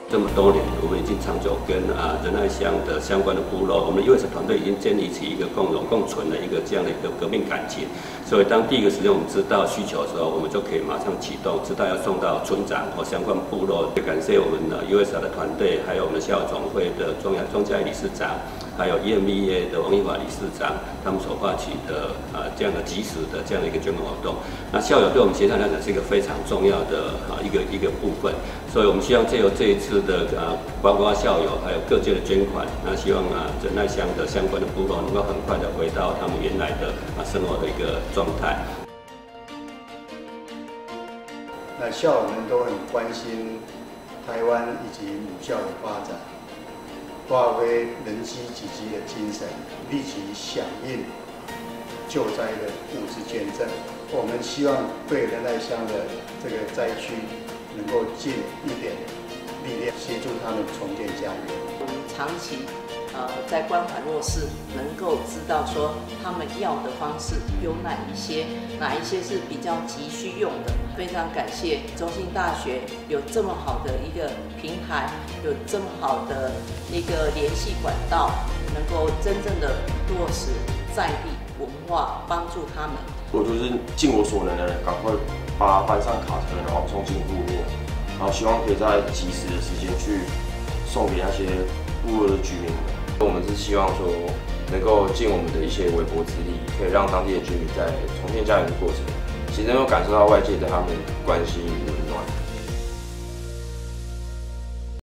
这么多年，我们已经长久跟仁爱乡的相关的部落，我们 US 团队已经建立起一个共荣共存的一个这样的一个革命感情。所以当第一个时间我们知道需求的时候，我们就可以马上启动，知道要送到村长或相关部落。也感谢我们US 的团队，还有我们校总会的庄家理事长，还有 EMBA 的王义华理事长，他们所发起的这样的及时的这样的一个捐款活动。那校友对我们协谈来讲是一个非常重要的一个部分。所以我们希望借由这一次的包括校友还有各界的捐款，那希望仁爱乡的相关的部落能够很快的回到他们原来的生活的一个状态。 那校友们都很关心台湾以及母校的发展，发挥人机济济的精神，立即响应救灾的物资捐赠。我们希望对仁爱乡的这个灾区能够尽一点力量，协助他们重建家园。 我们长期在关怀弱势，能够知道说他们要的方式有哪一些是比较急需用的。非常感谢中兴大学有这么好的一个平台，有这么好的一个联系管道，能够真正的落实在地文化，帮助他们。 我就是尽我所能的，赶快把它搬上卡车，然后送进部落，然后希望可以在及时的时间去送给那些部落的居民们。我们是希望说，能够尽我们的一些微薄之力，可以让当地的居民在重建家园的过程，其实能够感受到外界对他们关心与